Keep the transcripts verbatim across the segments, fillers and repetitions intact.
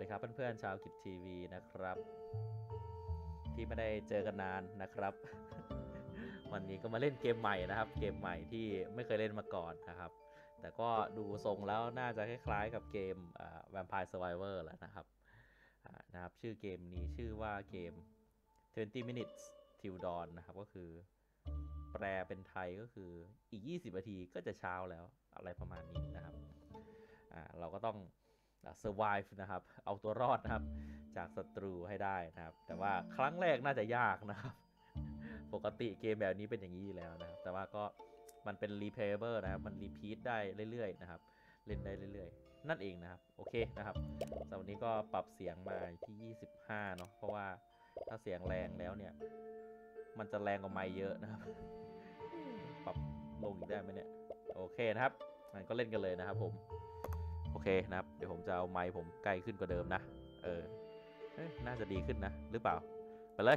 ครับเพื่อนๆชาวกิจทีวีนะครับที่ไม่ได้เจอกันนานนะครับ วันนี้ก็มาเล่นเกมใหม่นะครับเกมใหม่ที่ไม่เคยเล่นมาก่อนนะครับแต่ก็ดูทรงแล้วน่าจะคล้ายๆกับเกม Vampire Survivor แหละนะครับนะครับชื่อเกมนี้ชื่อว่าเกมtwenty minutes till dawn นะครับก็คือแปลเป็นไทยก็คืออีกยี่สิบนาทีก็จะเช้าแล้วอะไรประมาณนี้นะครับเราก็ต้องsurvive นะครับเอาตัวรอดนะครับจากศัตรูให้ได้นะครับแต่ว่าครั้งแรกน่าจะยากนะครับปกติเกมแบบนี้เป็นอย่างนี้แล้วนะครับแต่ว่าก็มันเป็น replayable นะครับมัน repeat ได้เรื่อยๆนะครับเล่นได้เรื่อยๆนั่นเองนะครับโอเคนะครับสำหรับวันนี้ก็ปรับเสียงมาที่ยี่สิบห้าเนาะเพราะว่าถ้าเสียงแรงแล้วเนี่ยมันจะแรงกว่าไมค์เยอะนะครับปรับลงอีกได้ไหมเนี่ยโอเคนะครับงั้นก็เล่นกันเลยนะครับผมโอเคนะครับเดี๋ยวผมจะเอาไมค์ผมใกล้ขึ้นกว่าเดิมนะเออน่าจะดีขึ้นนะหรือเปล่าไปเลย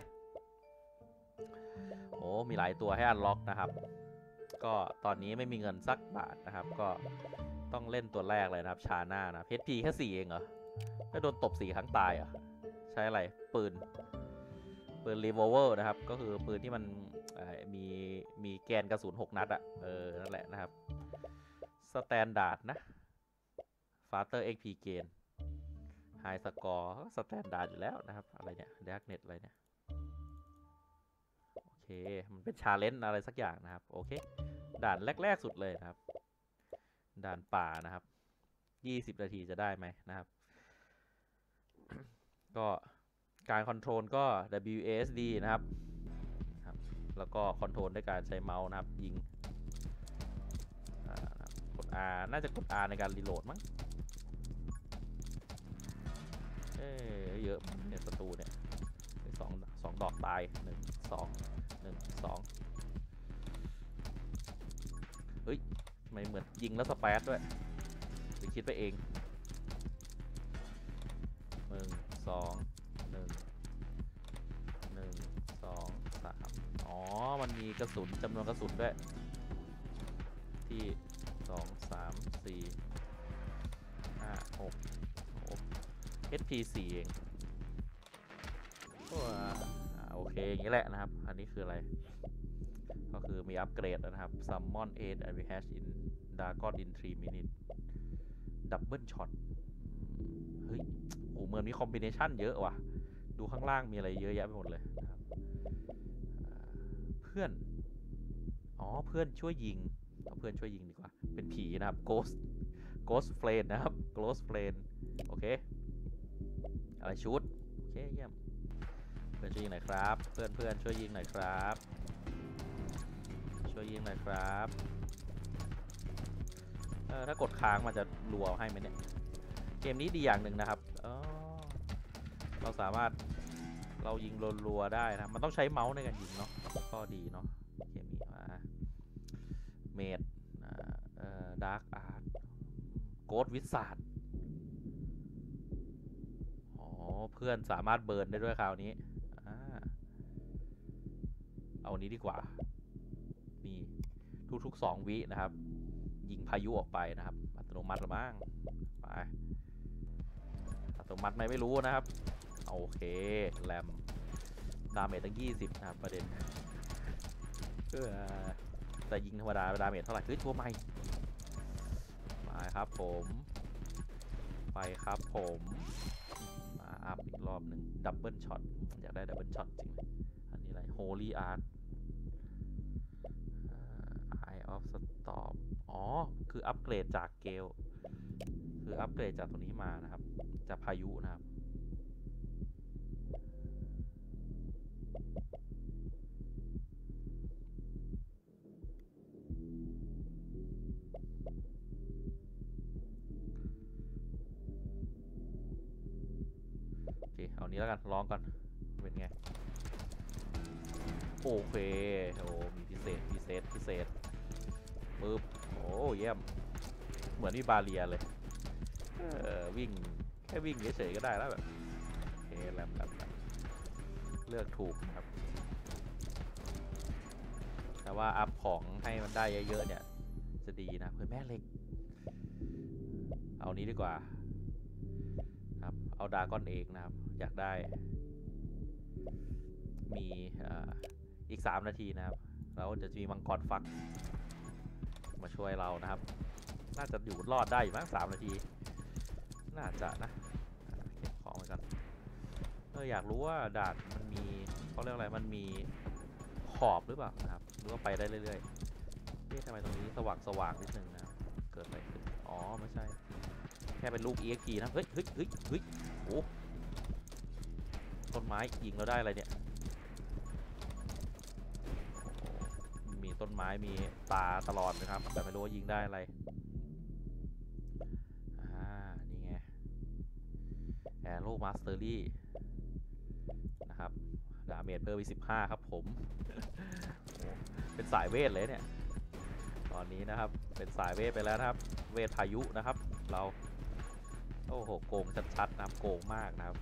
โอ้มีหลายตัวให้อันล็อกนะครับก็ตอนนี้ไม่มีเงินสักบาทนะครับก็ต้องเล่นตัวแรกเลยนะครับชาหน้านะเพชรพีแค่สี่เองเหรอไม่โดนตบสี่ครั้งตายเหรอใช้อะไรปืนปืนรีโวลเวอร์นะครับก็คือปืนที่มันมีมีแกนกระสุนหกนัดอะเออนั่นแหละนะครับสแตนดาร์ดนะฟาเตอร์เอ็กพีเกนไฮสกอร์สแตนดาร์ดอยู่แล้วนะครับอะไรเนี่ยดาร์กเน็ตอะไรเนี่ยโอเคมันเป็นชาเลนจ์อะไรสักอย่างนะครับโอเคด่านแรกๆสุดเลยนะครับด่านป่านะครับยี่สิบนาทีจะได้ไหมนะครับ ก็การคอนโทรลก็ ดับเบิลยู เอ เอส ดี นะครับแล้วก็คอนโทรลด้วยการใช้เมาส์นะครับยิงกด R น่าจะกด R ในการรีโหลดมั้งเอ๊เยอะเนี่ยศัตรูเนี่ยสองสองดอกตายหนึ่งสองหนึ่งสองเฮ้ยไม่เหมือนยิงแล้วสเปซด้วยไปคิดไปเองหนึ่งสองหนึ่งหนึ่งสองสามอ๋อมันมีกระสุนจำนวนกระสุนด้วยที่สองสามสี่ห้าหกเอช พี สี่เองโอเคอย่างนี้แหละนะครับอันนี้คืออะไรก็คือมีอัปเกรดนะครับ Summon eight and we hash in Dragon in three minutes Double Shot เฮ้ยโหเหมือนมีคอมบิเนชันเยอะว่ะดูข้างล่างมีอะไรเยอะแยะไปหมดเลยนะครับเพื่อนอ๋อเพื่อนช่วยยิงเอาเพื่อนช่วยยิงดีกว่าเป็นผีนะครับ Ghost Ghost Friend นะครับ Ghost Friend โอเคอะไรชุดโอเคเยี่ยมเพื่อนช่วยยิงหน่อยครับเพื่อนเพื่อนช่วยยิงหน่อยครับช่วยยิงหน่อยครับเออถ้ากดค้างมันจะรัวให้ไหมเนี่ยเกมนี้ดีอย่างหนึ่งนะครับเออเราสามารถเรายิงรัวๆได้นะมันต้องใช้เมาส์ในการยิงเนาะก็ดีเนาะเกมนี้มาเมดเอ่อดาร์กอาร์ตโกดวิสาดอ๋อเพื่อนสามารถเบิร์นได้ด้วยคราวนี้เอานี้ดีกว่านี่ทุกๆสองวินะครับยิงพายุออกไปนะครับอัตโนมัติละมั้งไปอัตโนมัติไหมไม่รู้นะครับโอเคแรมดาเมจตั้งยี่สิบนะครับประเด็นเออแต่ยิงธรรมดาดาเมจเท่าไหร่เฮ้ยตัวใหม่มาครับผมไปครับผมมาอัพอีกรอบหนึ่งดับเบิลช็อตอยากได้ดับเบิลช็อตจริงเลยอันนี้อะไรโฮลี่อาร์ตEye of Storm อ๋อคืออัปเกรดจากเกลคืออัปเกรดจากตัวนี้มานะครับจากพายุนะครับโอเคเอานี้แล้วกันลองก่อนเป็นไงโอเคโอ้มีพิเศษพิเศษพิเศษปึ๊บโอ้เยี่ยมเหมือนมีบาเรียเลยเออวิ่งแค่วิ่งเฉยๆก็ได้แล้วแบบโอเคแลมแลมเลือกถูกนะครับแต่ว่าอัพของให้มันได้เยอะๆเนี่ยจะดีนะเพื่อแม่เหล็กเอานี้ดีกว่าครับเอาเอาดราก้อนเอกนะครับอยากได้มีอีกสามนาทีนะครับแล้วจะมีมังกรฟักมาช่วยเรานะครับน่าจะอยู่รอดได้อยู่มั้งสามนาทีน่าจะนะเก็บของไว้กันเอออยากรู้ว่าด่านมันมีเขาเรียกอะไรมันมีขอบหรือเปล่านะครับหรือว่าไปได้เรื่อยๆนี่ทำไมตรงนี้สว่างสว่างนิดนึงนะเกิดอะไรขึ้นอ๋อไม่ใช่แค่เป็นลูก อี เอ็กซ์ พี นะเฮ้ยเฮ้ยเฮ้ยเฮ้ยโอ้ต้นไม้ยิงเราได้อะไรเนี่ยมีต้นไม้มีตาตลอดเลยครับแต่ไม่รู้ว่ายิงได้อะไรอ่านี่ไงแอโร่มาสเตอรี่นะครับดาเมจเพิ่มไปสิบห้าครับผม เป็นสายเวทเลยเนี่ยตอนนี้นะครับเป็นสายเวทไปแล้วนะครับเวทพายุนะครับเราโอ้โหโกงชัดๆนะครับโกงมากนะครับ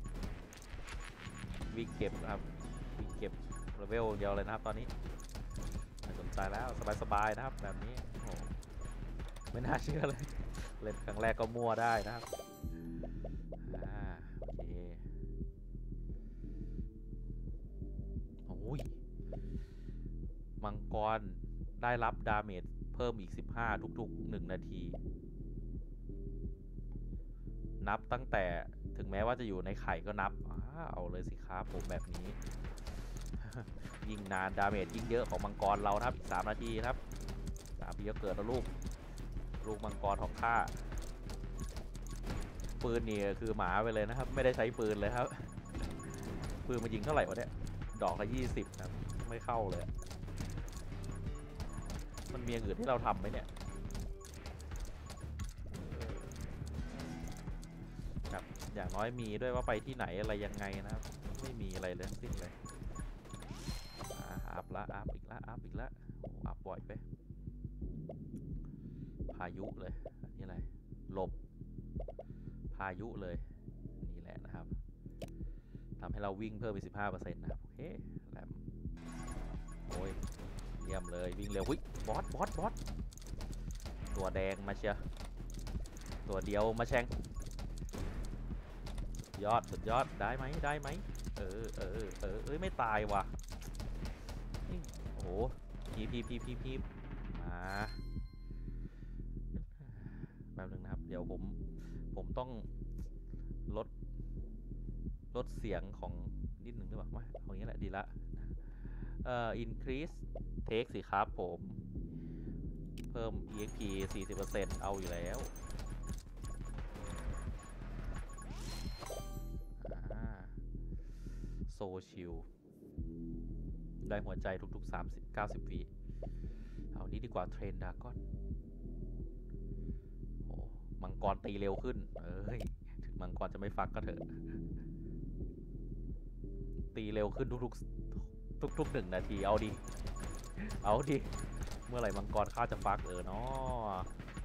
วิ่งเก็บนะครับวิ่งเก็บเลเวลเดียวเลยนะครับตอนนี้ไม่สนใจแล้วสบายๆนะครับแบบนี้โอ้ไม่น่าเชื่อเลยเล่นครั้งแรกก็มั่วได้นะครับอ่าโอเคโอ้ยมังกรได้รับดาเมจเพิ่มอีกสิบห้าทุกๆหนึ่งนาทีนับตั้งแต่ถึงแม้ว่าจะอยู่ในไข่ก็นับเอาเลยสิครับผมแบบนี้ ยิ่งนานดาเมจยิ่งเยอะของมังกรเราครับอีกสามนาทีครับสามนาทีก็เกิดแล้วลูกลูกมังกรของข้าปืนนี่คือหมาไปเลยนะครับไม่ได้ใช้ปืนเลยครับปืนมันยิงเท่าไหร่วะเนี่ยดอกละยี่สิบนะไม่เข้าเลยมันมีอย่างอื่นที่เราทำไหมเนี่ยครับอย่างน้อยมีด้วยว่าไปที่ไหนอะไรยังไงนะครับไม่มีอะไรเลยทั้งสิ้นเลยอัพละอัพอีกละอัพอีกละอัพบ่อยไปพายุเลยอันนี้อะไรลมพายุเลยนี่แหละนะครับทำให้เราวิ่งเพิ่มไป สิบห้าเปอร์เซ็นต์ นะครับโอเคแหลมโอ้ยเยี่ยมเลยวิ่งเร็ววิบอสบอสบอสตัวแดงมาเชียตัวเดียวมาแชงยอดสุดยอดได้ไหมได้ไหมเออเออเออเอ้ยไม่ตายว่ะโอ้โหพีพีพีพีพีมาแป๊บนึงนะครับเดี๋ยวผมผมต้องลดลดเสียงของนิดหนึ่งหรือเปล่าไม่ของนี้แหละดีละเอ่อ increase take สิครับผมเพิ่ม อี เอ็กซ์ พี สี่สิบเปอร์เซ็นต์ เอาอยู่แล้วโซชิลได้หัวใจทุกๆสามสิบ เก้าสิบวิเอานี้ดีกว่าเทรนดากอนโอ้มังกรตีเร็วขึ้นเอ้ยถึงมังกรจะไม่ฟักก็เถอะตีเร็วขึ้นทุกๆทุกๆหนึ่งนาทีเอาดิเอาดิเมื่อไหร่มังกรข้าจะฟักเออเนาะ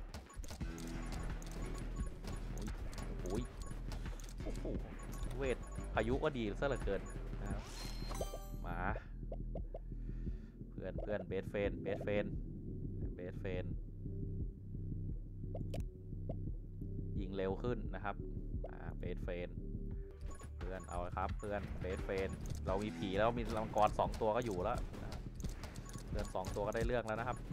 โอ้ยโอ้โหเวทพายุก็ดีซะเหลือเกินนะครับมาเพื่อนเพื่อนเบสเฟนเบสเฟนเบสเฟนยิงเร็วขึ้นนะครับอ่าเบสเฟนเพื่อนเอาละครับเพื่อนเบสเฟนเรามีผีแล้วมีมังกรสองตัวก็อยู่แล้วเพื่อนสองตัวก็ได้เรื่องแล้วนะครับ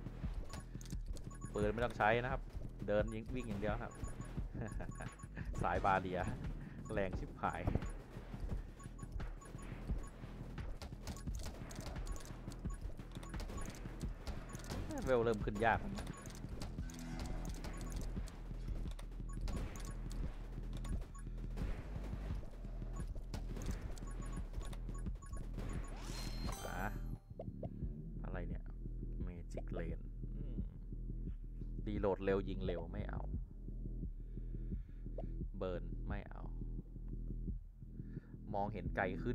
ปืนไม่ต้องใช้นะครับเดินยิงวิ่งอย่างเดียวครับ สายบาเลียแรงชิบหายเวลเริ่มขึ้นยากอะไรเนี่ยเมจิกเลนรีโหลดเร็วยิงเร็วไม่เอาเบิร์นไม่เอามองเห็นไกลขึ้น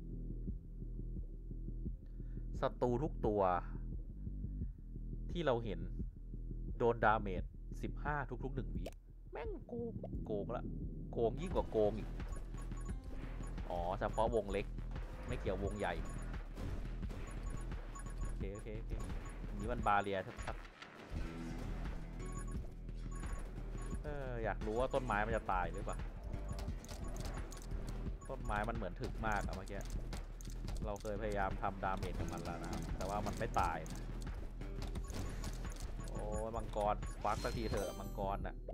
ศัตรูทุกตัวที่เราเห็นโดนดาเมจสิบห้าทุกๆหนึ่งวิแม่งโกงโกงละโกงยิ่งกว่าโกงอีกอ๋อเฉพาะวงเล็กไม่เกี่ยววงใหญ่โอเคโอเคโอเคนี้มันบาเรียชัดๆเอออยากรู้ว่าต้นไม้มันจะตายหรือเปล่าต้นไม้มันเหมือนถึกมากอะเมื่อกี้เราเคยพยายามทำดาเมจกับมันแล้วนะครับแต่ว่ามันไม่ตายนะโอ้มังกรฟักสักทีเถอะมังกรน่ะ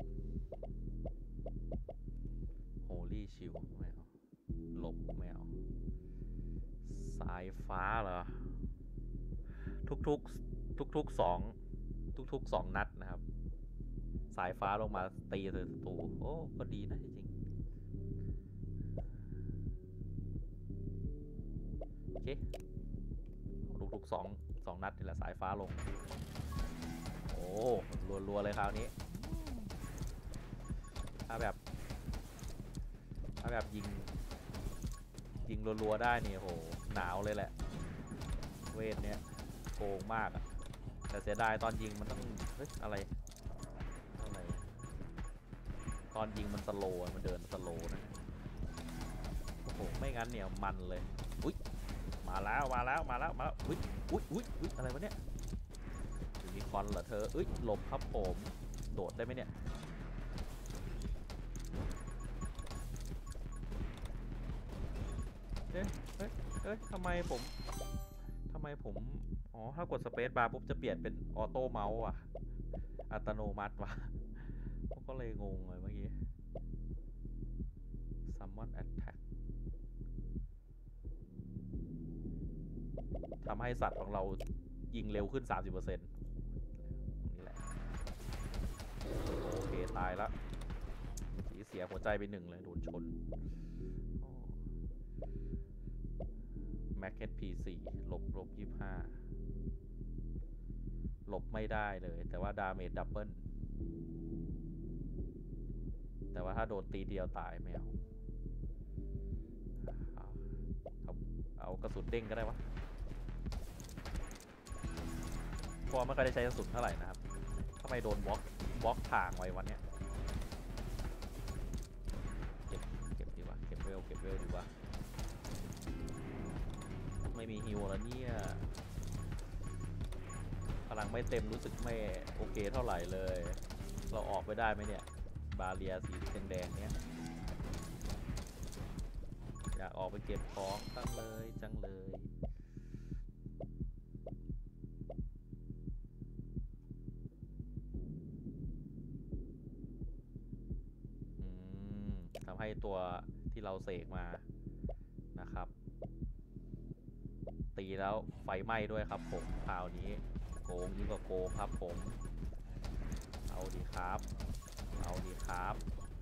โฮลี่ชิลไม่เอาหลบไม่เอาสายฟ้าเหรอทุกๆทุกๆสองทุกๆสองนัดนะครับสายฟ้าลงมาตีใส่ศัตรูโอ้ก็ดีนะจริงโอเคทุกๆสองสองนัดนี่แหละสายฟ้าลงโอ้รัวๆเลยคราวนี้ถ้าแบบถ้าแบบยิงยิงรัวๆได้นี่โหหนาวเลยแหละเวทเนี้ยโกงมากอะแต่เสียดายตอนยิงมันต้องเฮ้ยอะไรอะไรตอนยิงมันสโลว์มันเดินสโลว์นะโอ้โหไม่งั้นเนี่ยมันเลยอุ้ยมาแล้วมาแล้วมาแล้วมาแล้วอุ้ยอุ้ยอุ้ยอุ้ยอะไรวะเนี่ยยูนิคอร์นเหรอเธออุ้ยหลบครับผมโดดได้ไหมเนี่ยเอ๊ะเอ๊ะเอ๊ะทำไมผมทำไมผมอ๋อถ้ากดสเปซบาร์ปุ๊บจะเปลี่ยนเป็นออโต้เมาส์อ่ะอัตโนมัติว่ะก็เลยงงเลยเมื่อกี้ Summon Attack ทำให้สัตว์ของเรายิงเร็วขึ้น สามสิบเปอร์เซ็นต์ นี่แหละโอเคตายแล้วสีเสียหัวใจไปหนึ่งเลยโดนชนแม็กเก็ต พี สี่ ลบลบยี่สิบห้าหลบไม่ได้เลยแต่ว่าดาเมจดับเบิลแต่ว่าถ้าโดนตีเดียวตายไม่เอาเอาเอากระสุนเด้งก็ได้วะเพราะไม่ค่อยได้ใช้กระสุนเท่าไหร่นะครับทำไมโดนบล็อกบล็อกทางไว้วันเนี้ยเก็บเก็บดีวะเก็บเวลเก็บเวลดีวะไม่มีฮิวแล้วเนี่ยพลังไม่เต็มรู้สึกไม่โอเคเท่าไหร่เลยเราออกไปได้ไหมเนี่ยบาเรียสีแดงๆเนี้ยอยากออกไปเก็บของจังเลยจังเลยทำให้ตัวที่เราเสกมานะครับตีแล้วไฟไหม้ด้วยครับผมคราวนี้โกงยิ่งกว่าโกงครับผมเอาดีครับเอาดีครับ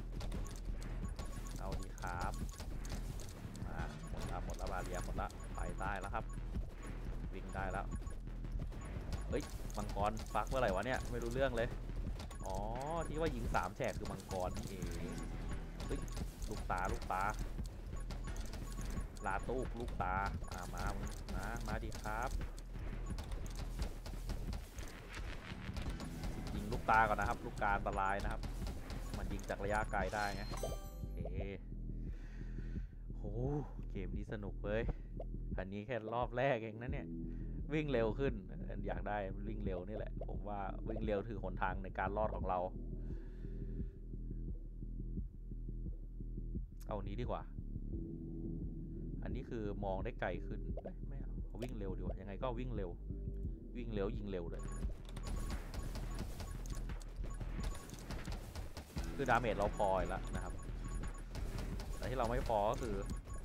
เอาดีครับมาหมดแล้วหมดแล้วบาเรียหมดแล้วไปได้แล้วครับวิ่งได้แล้วเฮ้ยมังกรฟักเมื่อไหร่วะเนี่ยไม่รู้เรื่องเลยอ๋อที่ว่ายิงสามแฉกคือมังกรนี่เองเฮ้ยลูกตาลูกตาลาตู้ลูกตามามามามาดีครับยิงลูกตาก่อนนะครับลูกกาอันตรายนะครับมันยิงจากระยะไกลได้ไงโอเคโหเกมนี้สนุกเลยอันนี้แค่รอบแรกเองนะเนี่ยวิ่งเร็วขึ้นอยากได้วิ่งเร็วนี่แหละผมว่าวิ่งเร็วถือหนทางในการรอดของเราเอานี้ดีกว่าอันนี้คือมองได้ไกลขึ้นไม่เอาวิ่งเร็วดีกว่ายังไงก็วิ่งเร็ววิ่งเร็วยิงเร็วเลยคือดาเมจเราพอแล้วนะครับแต่ที่เราไม่พอก็คือ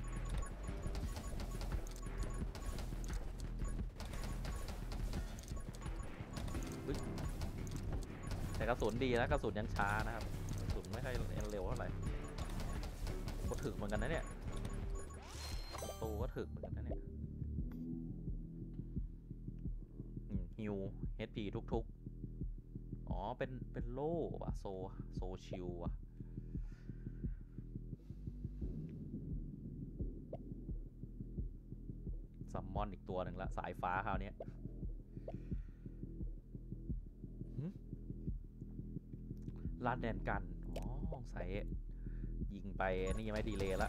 แต่กระสุนดีนะกระสุนยังช้านะครับกระสุนไม่ค่อยเร็วเท่าไหร่ก็ถึกเหมือนกันนะเนี่ยตูก็ถึกเหมือนกันนะเนี่ยฮิว เอช พี ทุกๆอ๋อเป็นเป็นโล่ว่ะโซโซชิลว่ะซัมมอนอีกตัวหนึ่งละสายฟ้าคราวนี้ลาดแดนกันอ๋อใส่ยิงไปนี่ยังไม่ดีเลยละ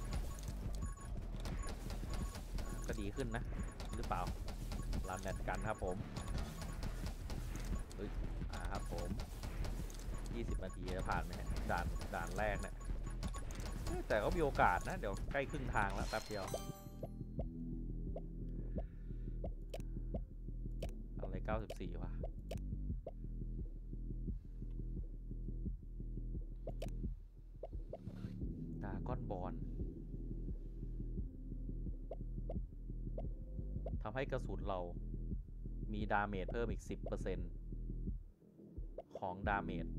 ก็ดีขึ้นนะหรือเปล่าลาดแดนกันครับผมเฮ้ยอ่าครับผมยี่สิบนาทีจะผ่านไหมด่านด่านแรกเนี่ยแต่ก็มีโอกาสนะเดี๋ยวใกล้ครึ่งทางแล้วแป๊บเดียวอะไรเก้าสิบสี่วะดราก้อนบอลทำให้กระสุนเรามีดาเมจเพิ่มอีก สิบเปอร์เซ็นต์ ของดาเมจ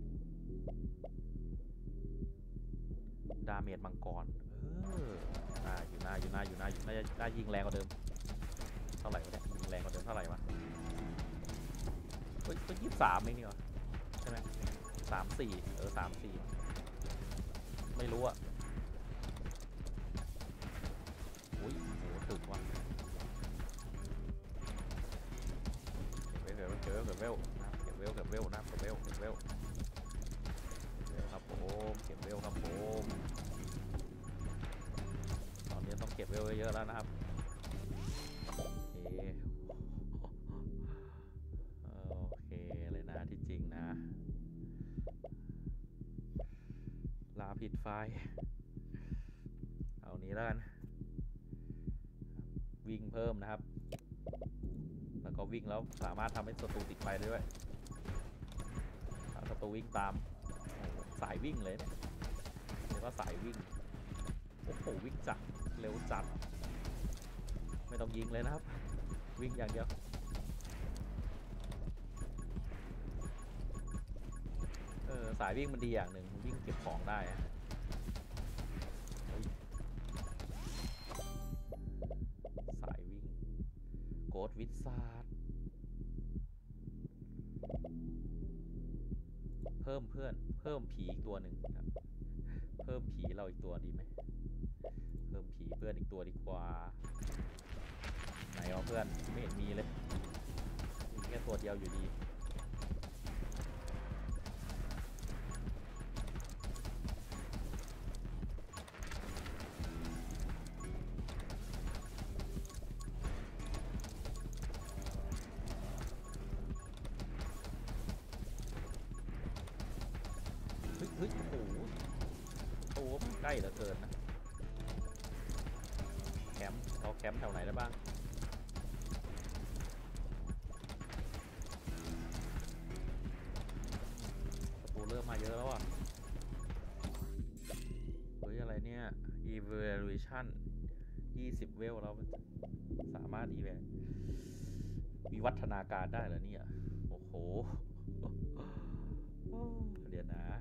ดาเมจมังกรเออน่าอยู่น่าอยู่น่าอยู่น่าอยู่น่าจะน่ายิงแรงกว่าเดิมเท่าไหร่วะเนี่ยยิงแรงกว่าเดิมเท่าไหร่วะเฮ้ยก็ยี่สิบสามเองนี่วะใช่ไหมสามสี่เออสามสี่ไม่รู้อะโอ้ยโหถึงว่ะเก็บเวลเก็บเวลเก็บเวลเก็บเวลเก็บเวลนะเก็บเวลเก็บเวลครับผมเก็บเวลครับผมตอนนี้ต้องเก็บเวลเยอะแล้วนะครับโอเคโอเคเลยนะที่จริงนะลาผิดไฟเอานี้แล้วกันวิ่งเพิ่มนะครับแล้วก็วิ่งแล้วสามารถทำให้ศัตรูติดไฟได้ด้วยศัตรูวิ่งตามสายวิ่งเลยเนี่ยเรียกว่าสายวิ่งโอ้โหวิ่งจัดเร็วจัดไม่ต้องยิงเลยนะครับวิ่งอย่างเดียวเออสายวิ่งมันดีอย่างหนึ่งวิ่งเก็บของได้สายวิ่งโกดวิดซาร์ดเพิ่มเพื่อนเพิ่มผีอีกตัวหนึ่งครับเพิ่มผีเราอีกตัวดีไหมเพิ่มผีเพื่อนอีกตัวดีกว่าไหนวะเพื่อนไม่เห็นมีเลยมีแค่ตัวเดียวอยู่ดีเฮ้ยโอ้โหโอ้ใกล้เหลือเกินนะแคมป์เราแคมป์แถวไหนได้บ้างประตูเริ่มมาเยอะแล้วอ่ะเฮ้ยอะไรเนี่ย evaluation ยี่สิบเวลเราสามารถ eval วิวัฒนาการได้เหรอเนี่ยโอ้โหเดี๋ยวนะ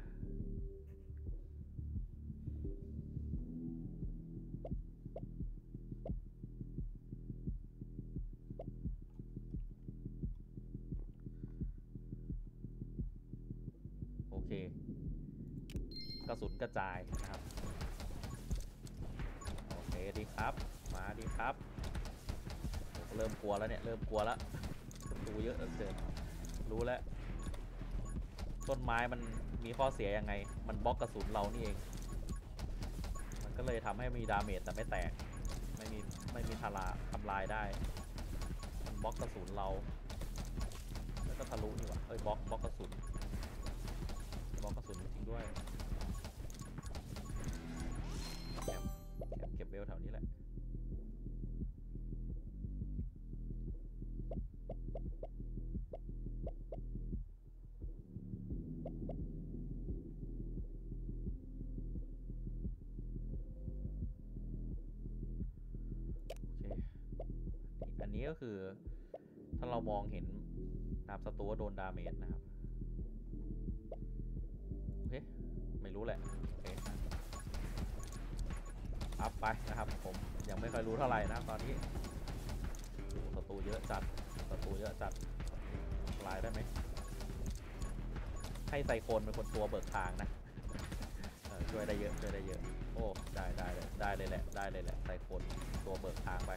โอเคกระสุนกระจายนะครับโอเคดีครับมาดีครับเริ่มกลัวแล้วเนี่ยเริ่มกลัวแล้วศัตรูเยอะเหลือเกินรู้แล้วต้นไม้มันมีข้อเสียยังไงมันบล็อกกระสุนเรานี่เองมันก็เลยทำให้มีดาเมจแต่ไม่แตกไม่มีไม่มีทลาทำลายได้มันบล็อกกระสุนเราแล้วก็ทะลุนี่หว่าเอ้ยบล็อกบล็อกกระสุนบล็อกกระสุนจริงด้วยแคมแคมเก็บเวลแถวนี้แหละอันนี้ก็คือถ้าเรามองเห็นตามศัตรูโดนดาเมจนะครับโอเคไม่รู้แหละโอเคอัพไปนะครับผมยังไม่ค่อยรู้เท่าไหร่นะตอนนี้ศัตรูเยอะจัดศัตรูเยอะจัดลายได้ไหมให้ไซโคนเป็นคนตัวเบิกทางนะช่วยได้เยอะช่วยได้เยอะโอ้ได้ได้เลยได้เลยแหละได้เลยแหละไซโคนตัวเบิกทางไป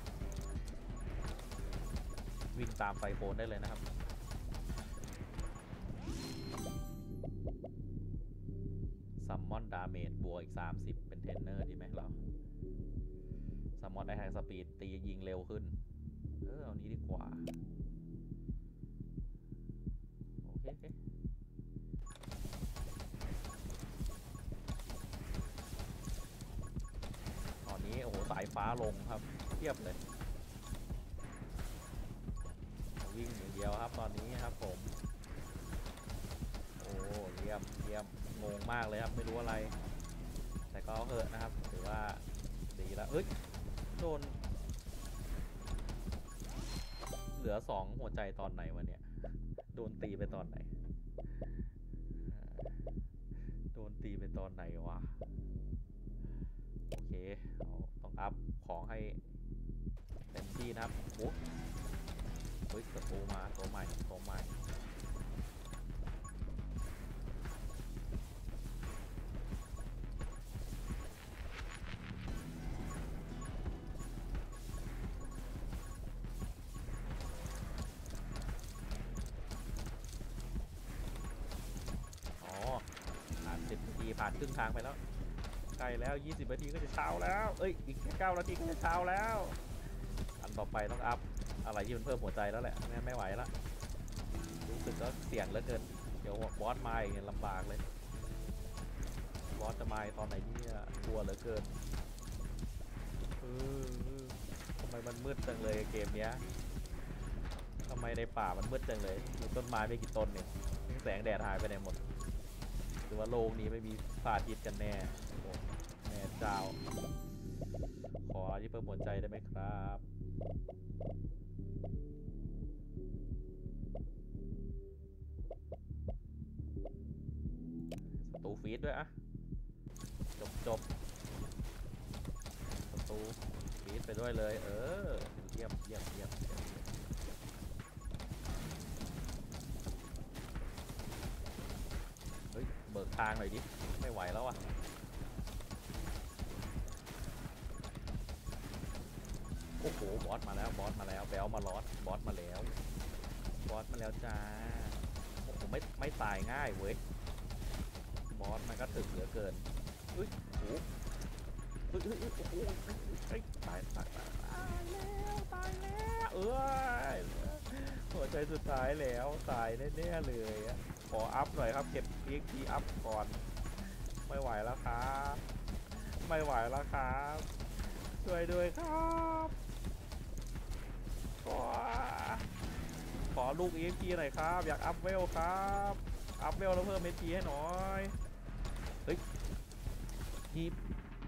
วิ่งตามไซโคนได้เลยนะครับซัมมอนดาเมจบวกอีกสามสิบเป็นเทรนเนอร์ดีไหมเราซัมมอนได้แฮงสปีดตียิงเร็วขึ้นเออเอานี้ดีกว่าโอเคโอเคายฟ้าลงครับเทียบเลยวิ่งอย่างเดียวครับตอนนี้ครับผมโอ้เยี่ยมเยี่ยมงงมากเลยครับไม่รู้อะไรแต่ก็เอาเถอะนะครับถือว่าดีแล้วเอ้ยโดนเหลือสองหัวใจตอนไหนวะเนี่ยโดนตีไปตอนไหนโดนตีไปตอนไหนวะโอเคเราต้องอัพของให้เต็มที่นะครับโอ้เฮ้ยศัตรูมาตัวใหม่ตัวใหม่ผ่านครึ่งทางไปแล้วใกล้แล้วยี่สิบนาทีก็จะเช้าแล้วเอ้ยอีกแค่เก้านาทีก็จะเช้าแล้วอันต่อไปต้องอัพอะไรที่มันเพิ่มหัวใจแล้วแหละไม่ไม่ไหวแล้วรู้สึกก็เสี่ยงเหลือเกินเดี๋ยวบอสมาอย่างเงี้ยลำบากเลยบอสจะมาตอนไหนเนี่ยกลัวเหลือเกินเออทำไมมันมืดจังเลยเกมเนี้ยทำไมในป่ามันมืดจังเลยมีต้นไม้ไม่กี่ต้นเนี่ยแสงแดดหายไปไหนหมดหรือว่าโลกนี้ไม่มีพระอาทิตย์กันแน่โอ้แม่เจ้าขอที่เพิ่มหัวใจได้ไหมครับสตูฟีดด้วยอะจบจบสตูฟีดไปด้วยเลยเออเยี่ยมเยี่ยมเยี่ยมเฮ้ยเบิกทางหน่อยดิไม่ไหวแล้วอะโอ้โหบอสมาแล้วบอสมาแล้วแบลมาลอสบอสมาแล้วบอสมาแล้วจ้าโอ้โหไม่ไม่ตายง่ายเว้ยบอสมันก็ถึกเหลือเกินเฮ้ยโอ้โหเฮ้ยเฮ้ยโอ้โหเฮ้ยตายตายตายแล้วตายแล้วเออหัวใจสุดท้ายแล้วตายแน่ๆเลยขออัพหน่อยครับเก็บเอ็กพีอัพก่อนไม่ไหวแล้วครับไม่ไหวแล้วครับช่วยด้วยครับขอขอลูก อี เอ็ก พี หน่อยครับอยากอัพเวลครับอัพเวลแล้วเพิ่ม เอ พี ให้หน่อยเฮ้ยทิป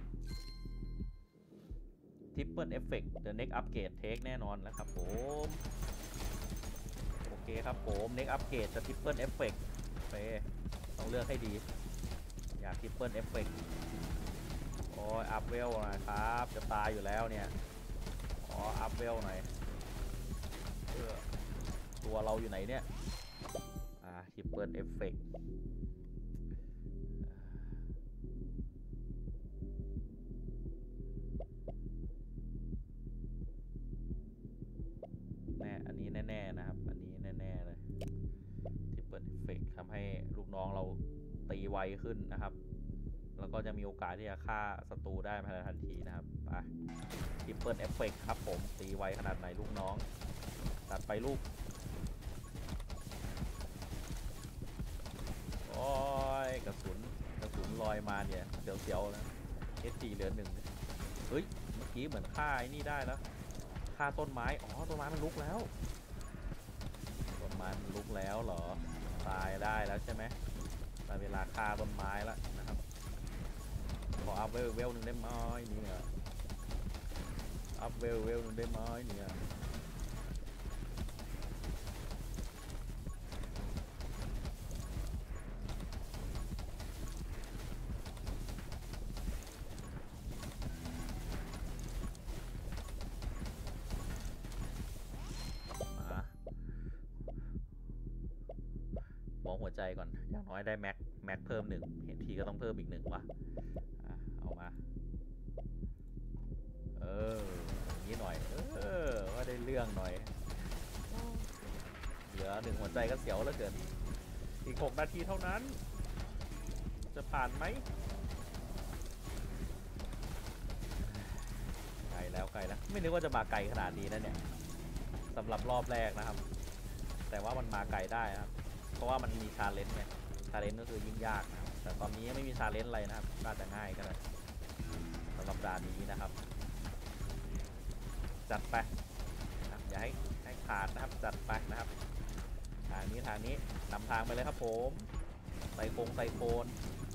ทิปเปิลเอฟเฟกต์ The Next Upgrade Take แน่นอนแล้วครับผมโอเคครับผม Next Upgrade จะทิปเปิลเอฟเฟกต์ไปต้องเลือกให้ดีอยากทิปเปิลเอฟเฟกต์โอ้ยอัพเวลหน่อยครับจะตายอยู่แล้วเนี่ยอ๋ออัพเวลหน่อยตัวเราอยู่ไหนเนี่ยอ่าทิปเปิลเอฟเฟกต์แน่อันนี้แน่ๆนะครับอันนี้แน่ๆเลยทิปเปิลเอฟเฟกต์ทำให้ลูกน้องเราตีไวขึ้นนะครับแล้วก็จะมีโอกาสที่จะฆ่าศัตรูได้ภายในทันทีนะครับไปทิปเปิลเอฟเฟกต์ครับผมตีไวขนาดไหนลูกน้องตัดไปลูกโอ้ยกระสุนกระสุนลอยมาเนี่ยเสียวๆนะเอสจีเหลือหนึ่งเฮ้ยเมื่อกี้เหมือนฆ่าไอ้นี่ได้แล้วฆ่าต้นไม้อ๋อต้นไม้มันลุกแล้วต้นไม้มันลุกแล้วเหรอตายได้แล้วใช่ไหมได้เวลาฆ่าต้นไม้แล้วนะครับขออัพเวลเวลหนึ่งได้ไหมเนี่ยอัพเวลเวลหนึ่งได้ไหมเนี่ยมองหัวใจก่อนอย่างน้อยได้แม็กแม็กเพิ่มหนึ่งเห็นทีก็ต้องเพิ่มอีกหนึ่งวะเอามาเอออย่างนี้หน่อยเออว่าได้เรื่องหน่อยเหลือหนึ่งหัวใจก็เสียวแล้วเกินอีกหกนาทีเท่านั้นจะผ่านไหมไกลแล้วไกลแล้วไม่นึกว่าจะมาไกลขนาดนี้นะเนี่ยสำหรับรอบแรกนะครับแต่ว่ามันมาไกลได้นะครับเพราะว่ามันมีชาเลนจ์ไงชาเลนจ์ก็คือยิ่งยากนะครับแต่ตอนนี้ไม่มีชาเลนจ์อะไรนะครับน่าจะง่ายก็เลยสำหรับด่านนี้นะครับจัดไปนะครับอย่าให้ให้ขาดนะครับจัดไปนะครับทางนี้ทางนี้นำทางไปเลยครับผมไซโคงไซโคน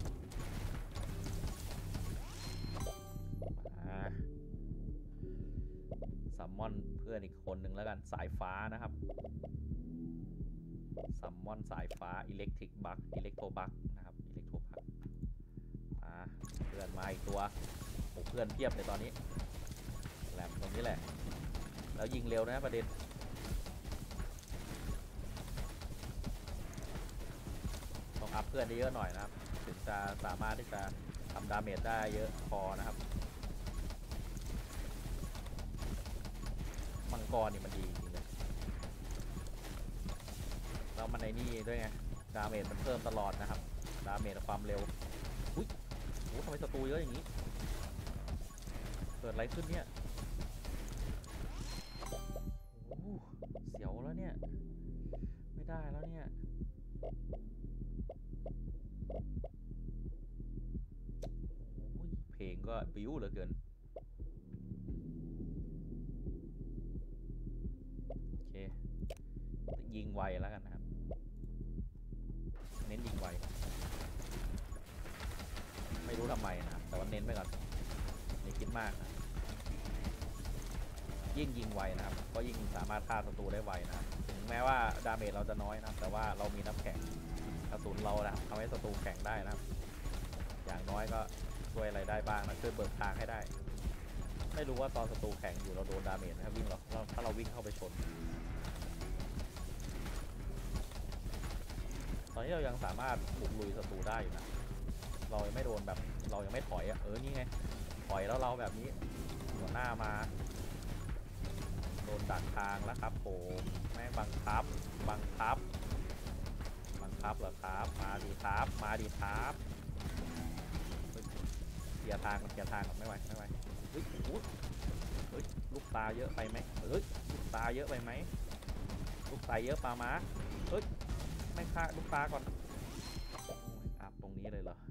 ซัมมอนเพื่อนอีกคนหนึ่งแล้วกันสายฟ้านะครับซัมมอนสายฟ้าอิเล็กทริกบัคอิเล็กโทรบัคนะครับอิเล็กโทรบัคอ่าเพื่อนมาอีกตัวโอ้เพื่อนเพียบเลยตอนนี้แหลมตรงนี้แหละแล้วยิงเร็วนะประเด็นต้องอัพเพื่อนได้เยอะหน่อยนะครับถึงจะสามารถที่จะทำดาเมจได้เยอะพอนะครับมังกรนี่มันดีจริงเลยแล้วมันในนี่ด้วยไงดาเมจมันเพิ่มตลอดนะครับดาเมจความเร็วอุ้ยโอ้ทำไมศัตรูเยอะอย่างนี้เกิดอะไรขึ้นเนี่ยโอ้เสียวแล้วเนี่ยไม่ได้แล้วเนี่ยโอ้ยเพลงก็บิ้วเหลือเกินโอเคยิงไวแล้วกันนะครับเน้นยิงไวไม่รู้ทำไมนะครับแต่ว่าเน้นไปก่อนไม่คิดมากนะยิ่งยิงไวนะครับก็ยิ่งสามารถฆ่าศัตรูได้ไวนะครับถึงแม้ว่าดาเมจเราจะน้อยนะครับแต่ว่าเรามีน้ำแข็งกระสุนเรานะครับทำให้ศัตรูแข็งได้นะครับอย่างน้อยก็ช่วยอะไรได้บ้างนะช่วยเบิกทางให้ได้ไม่รู้ว่าตอนศัตรูแข็งอยู่เราโดนดาเมจนะครับวิ่งเราถ้าเราวิ่งเข้าไปชนตอนนี้เรายังสามารถบุกลุยศัตรูได้อยู่นะเรายังไม่โดนแบบเรายังไม่ถอยอ่ะเออนี่ไงถอยแล้วเราแบบนี้หัวหน้ามาโดนดักทางแล้วครับผมแม่งบังคับบังคับบังคับเหรอครับมาดีครับมาดีครับเกียร์ทางเกียร์ทางไม่ไหวไม่ไหวเฮ้ยเฮ้ยลูกตาเยอะไปไหมเฮ้ยลูกตาเยอะไปไหมลูกตาเยอะปลาม้าเฮ้ยไม่ฆ่าลูกตาก่อนอัพตรงนี้เลยเหรอ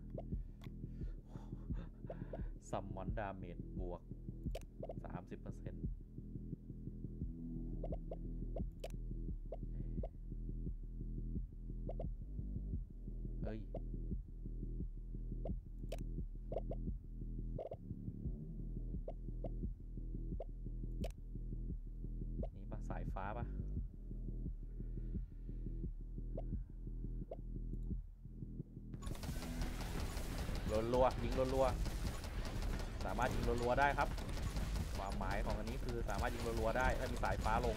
ซัมมอนดาเมจบวก สามสิบเปอร์เซ็นต์ เฮ้ยนี่ปะสายฟ้าปะรัวๆยิงรัวๆสามารถยิงรัวๆได้ครับความหมายของอันนี้คือสามารถยิงรัวๆได้ถ้ามีสายฟ้าลง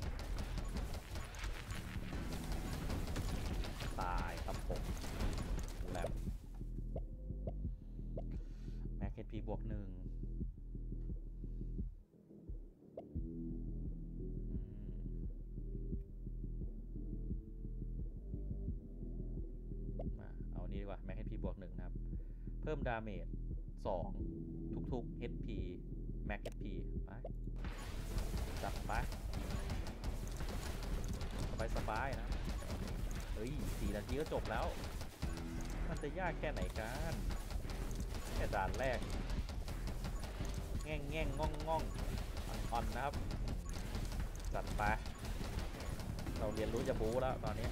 ตายครับผมแลบแม็กเฮดพีบวกหนึ่งมาเอานี้ดีกว่าแม็กเฮดพีบวกหนึ่งนะครับเพิ่มดาเมจสองทุกๆ เอช พี Max เอช พี ไปจับไปสบายสบายนะเฮ้ยสี่นาทีก็จบแล้วมันจะยากแค่ไหนกันแค่ด่านแรกแง่งแง่งง่องง่องอ่อนๆนะครับจัดไปเราเรียนรู้จะบู๊แล้วตอนนี้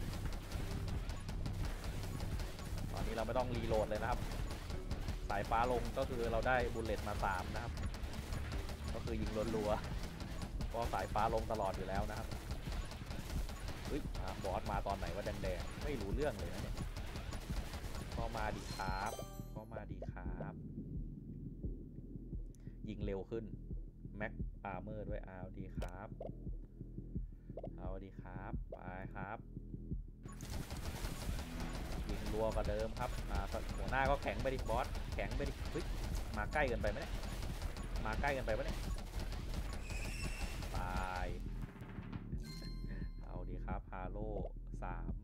ตอนนี้เราไม่ต้องรีโหลดเลยนะครับสายฟ้าลงก็คือเราได้บุลเลตมาสามนะครับก็คือยิงรัวๆก็สายฟ้าลงตลอดอยู่แล้วนะครับเฮ้ยบอสมาตอนไหนว่าแดงๆไม่รู้เรื่องเลยนะเนี่ยก็มาดีครับก็มาดีครับยิงเร็วขึ้นแม็กอาร์เมอร์ด้วยเอาดีครับเอาดีครับไปครับยิงรัวกว่าเดิมครับมาหัวหน้าก็แข็งไปดิบอสแข็งไปดิเฮ้ยมาใกล้กันไปไหมเนี่ยมาใกล้กันไปไหมเนี่ยตายเอาดีครับฮาโลสาม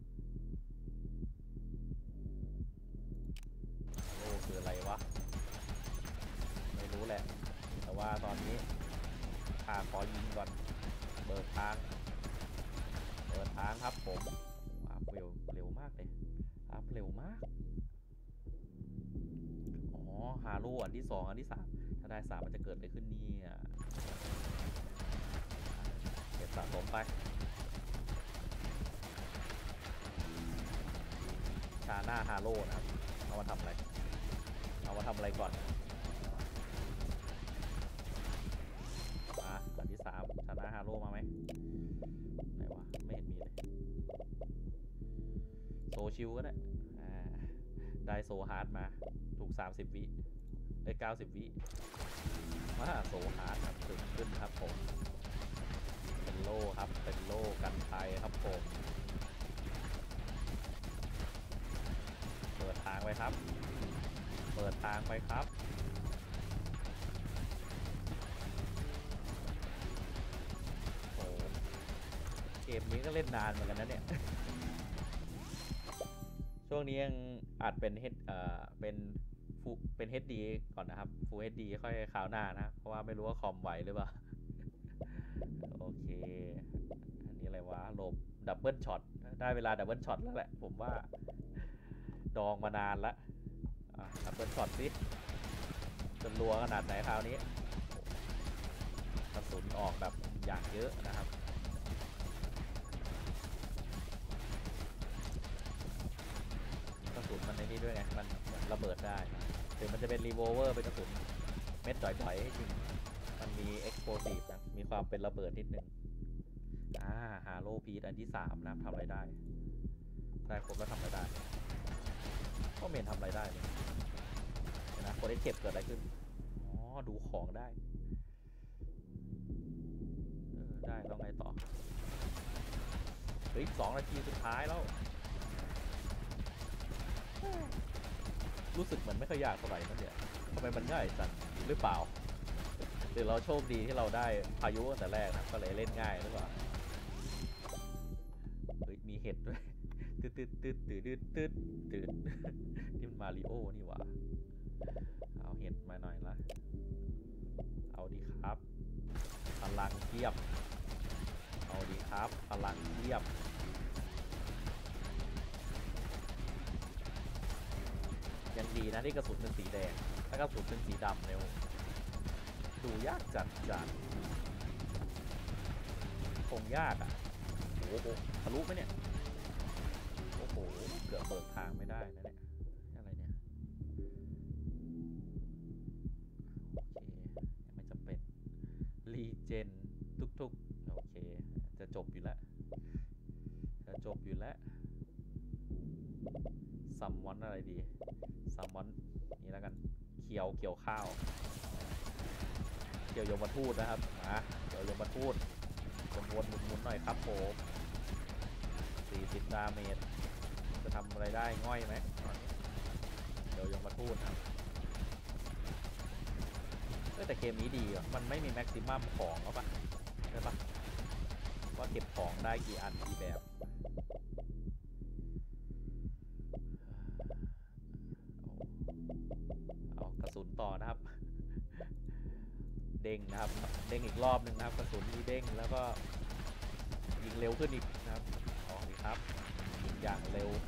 ฮาโลคืออะไรวะไม่รู้แหละแต่ว่าตอนนี้ข้าขอยิงก่อนเบิกทางเปิดทางครับผมอัพเร็วเร็วมากเลยอัพเร็วมากอ๋อฮาโลอันที่สองอันที่สามถ้าได้สามมันจะเกิดอะไรขึ้นเนี่ยสะสมไปชาหน้าฮาโร่นะครับเอามาทำอะไรเอามาทำอะไรก่อนมาอันที่สามชาหน้าฮาโร่มาไหมไหนวะไม่เห็นมีเลยโซชิลก็ได้อ่าได้โซฮาร์ดมาถูกสามสิบวิได้เก้าสิบวิมาโซฮาร์ดครับขึ้นขึ้นครับผมเป็นโล่ครับเป็นโล่กันภัยครับผมเปิดทางไปครับเปิดทางไปครับโอ้เกมนี้ก็เล่นนานเหมือนกันนะเนี่ย ช่วงนี้ยังอาจเป็นเฮดเอ่อเป็นฟูเป็น เอช ดี ก่อนนะครับ Full เอช ดี ค่อยคราวหน้านะเพราะว่าไม่รู้ว่าคอมไหวหรือเปล่า โอเคอันนี้อะไรวะหลบดับเบิลช็อตได้เวลาดับเบิลช็อตแล้วแหละผมว่าดองมานานละดับเบิลช็อตสิจะรัวขนาดไหนคราวนี้กระสุนออกแบบอย่างเยอะนะครับกระสุนมันในนี้ด้วยไงมันระเบิดได้ถึงมันจะเป็นรีโวลเวอร์เป็นกระสุนเม็ดจ่อยๆให้จริงมันมีเอ็กโพซีฟนะมีความเป็นระเบิดนิดนึงอ่าฮาโลพีดอันที่สามนะทำอะไรได้ได้ครบแล้วทำอะไรได้ก็เมนทำอะไรได้เลยนะคนได้เก็บเกิดอะไรขึ้นอ๋อดูของได้เออได้แล้วไงต่อเฮ้ยสองนาทีสุดท้ายแล้วรู้สึกเหมือนไม่ค่อยยากเท่าไหร่นั่นเนี่ยทำไมมันง่ายจังหรือเปล่าหรือเราโชคดีที่เราได้พายุตั้งแต่แรกนะก็เลยเล่นง่ายหรือเปล่าเฮ้ยมีเห็ดด้วยตืดตืดตืดตืดตืดตืดตืดนี่มันมาริโอนี่หว่าเอาเห็ดมาหน่อยละเอาดีครับพลังเทียบเอาดีครับพลังเทียบยังดีนะที่กระสุนเป็นสีแดงถ้ากระสุนเป็นสีดำเร็วดูยากจัดจัดคงยากอ่ะโอ้โหทะลุไหมเนี่ยโอ้โหเกือบเบิกทางไม่ได้นะเนี่ยอะไรเนี่ยโอเคยังไม่จำเป็นรีเจนทุกๆโอเคจะจบอยู่แล้วจะจบอยู่แล้วซัมมอนอะไรดีซัมมอนนี่แล้วกันเขียวเกี่ยวข้าวเกี่ยวยมทูตนะครับมาเกี่ยวยมทูตวนๆหมุนๆหน่อยครับผมสี่สิบดาเมจจะทำอะไรได้ง่อยไหมเกี่ยวยมทูตครับแต่เกมนี้ดีอ่ะมันไม่มีแม็กซิมัมของหรอปะใช่ปะว่าเก็บของได้กี่อันกี่แบบเอากระสุนต่อนะครับเด้งนะครับเด้งอีกรอบหนึ่งนะครับกระสุนมีเด้งแล้วก็ยิงเร็วขึ้นอีกนะครับอ๋อนี่ครับยิงอย่างเร็ว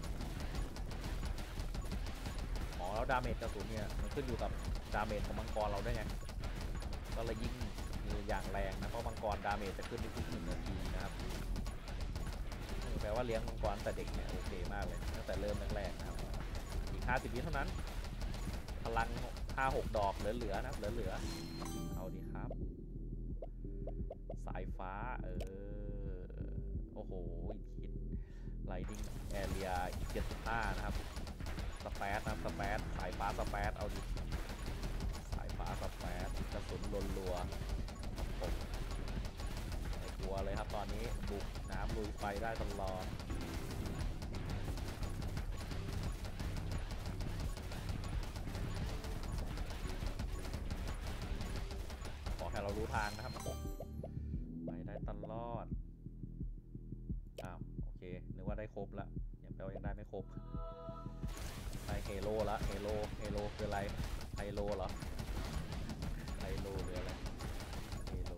อ๋อแล้วดาเมจกระสุนเนี่ยมันขึ้นอยู่กับดาเมจของมังกรเราได้ไงก็เลยยิงอย่างแรงนะเพราะมังกรดาเมจจะขึ้นทุกๆหนึ่งนาทีนะครับแปลว่าเลี้ยงมังกรแต่เด็กเนี่ยโอเคมากเลยตั้งแต่เริ่มแรกๆนะครับอีกห้าสิบวิเท่านั้นพลังห้าหกดอกเหลือๆนะเหลือๆเอาดีครับสายฟ้าเออโอ้โหคิดไลดิ้งแอเรียอีกเจ็ดสิบห้านะครับสเปซนะสเปซสายฟ้าสเปซเอาดิสายฟ้าสเปซกระสุนรัวๆผมไม่กลัวเลยครับตอนนี้บุกน้ำลุยไฟได้ตลอดเรารู้ทางนะครับไปได้ตลอดอ้าวโอเคนึกว่าได้ครบละยังแปลว่ายังได้ไม่ครบได้เฮโร่ละเฮโร่เฮโร่คืออะไรไฮโลเหรอไฮโลคืออะไรเฮโร่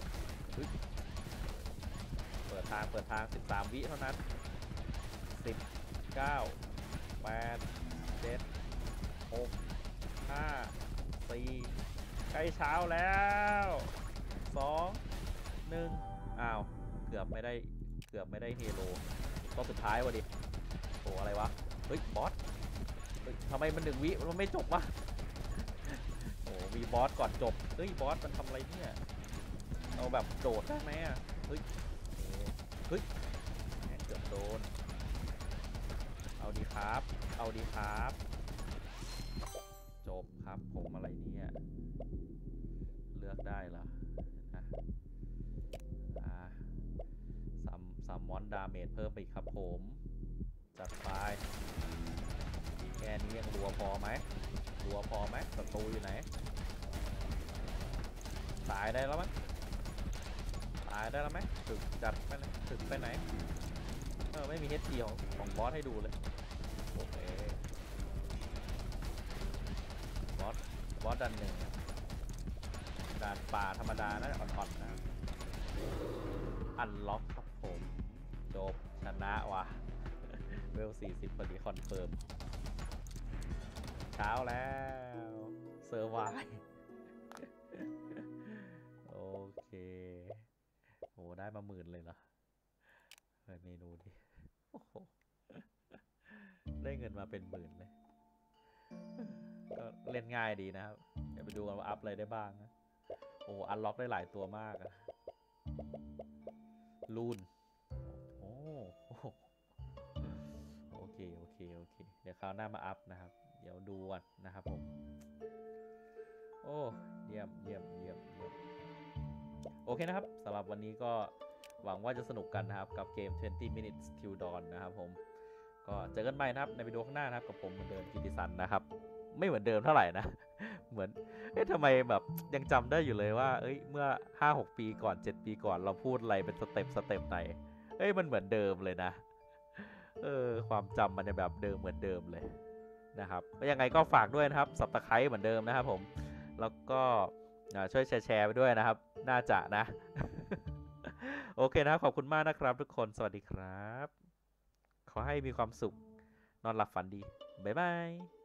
เปิดทางเปิดทางสิบสามวิเท่านั้นสิบ เก้า แปด เจ็ด หก ห้า สี่ใกล้เช้าแล้วสอง หนึ่งอ้าวกือบไม่ได้เกือบไม่ได้เฮโลก็สุดท้ายวะดิโอ้อะไรวะเฮ้ยบอสเฮ้ยทำไมมันหนึ่งวิมันไม่จบวะโอ้มีบอสก่อนจบเฮ้ยบอสมันทำอะไรเนี่ยเอาแบบโดดได้ไหมอ่ะเฮ้ยเฮ้ยแม่งเกือบโดนเอาดีครับเอาดีครับจบครับผมอะไรเนี่ยเลือกได้เหรอนะอ่าซัมซัมมอนดาเมจเพิ่มไปอีกครับผมจัดไปแค่นี้ยังรัวพอไหมรัวพอไหมศัตรูอยู่ไหนตายได้แล้วมั้ยตายได้แล้วไหมถึกจัดไปไหนถึกไปไหนเออไม่มี เอช พี ของของบอสให้ดูเลยโอเคบอสบอสดันหนึ่งด่านป่าธรรมดานะอ่อนๆนะอันล็อกครับผมจบชนะว่ะเวลสี่สิบพอดีคอนเฟิร์มเช้าแล้วเซอร์ไวโอเคโอ้ได้มาหมื่นเลยเหรอเปิดเมนูดิโอ้โหได้เงินมาเป็นหมื่นเลยก็เล่นง่ายดีนะครับเดี๋ยวไปดูกันว่าอัพอะไรได้บ้างนะโอ้อันล็อกได้หลายตัวมากอะลูนโอ้โอเคโอเคโอเคเดี๋ยวคราวหน้ามาอัพนะครับเดี๋ยวดูก่อนนะครับผมโอ้เยี่ยมเยี่ยมเยี่ยมเยี่ยมโอเคนะครับสำหรับวันนี้ก็หวังว่าจะสนุกกันนะครับกับเกมtwenty minutes till dawn นะครับผมก็เจอกันใหม่นะครับในวิดีโอข้างหน้านะครับกับผมเหมือนเดิมกิติสันนะครับไม่เหมือนเดิมเท่าไหร่นะเหมือนเอ๊ะทำไมแบบยังจำได้อยู่เลยว่าเอ้ยเมื่อ ห้าหก ปีก่อนเจ็ดปีก่อนเราพูดอะไรเป็นสเต็ปสเต็ปไหนเอ้ยมันเหมือนเดิมเลยนะเออความจำมันจะแบบเดิมเหมือนเดิมเลยนะครับยังไงก็ฝากด้วยนะครับ ซับสไครบ์ เหมือนเดิมนะครับผมแล้วก็ช่วยแชร์ไปด้วยนะครับน่าจะนะ โอเคนะครับขอบคุณมากนะครับทุกคนสวัสดีครับขอให้มีความสุขนอนหลับฝันดีบ๊ายบาย